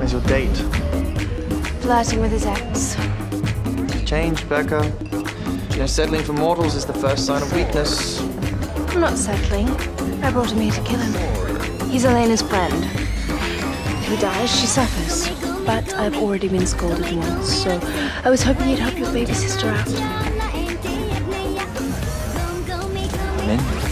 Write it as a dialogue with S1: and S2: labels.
S1: How's your date?
S2: Flirting with his ex.
S1: Change, Becca. You know, settling for mortals is the first sign of weakness.
S2: I'm not settling. I brought him here to kill him. He's Elena's friend. If he dies, she suffers. But I've already been scolded once, so I was hoping you'd help your baby sister out.
S1: Min?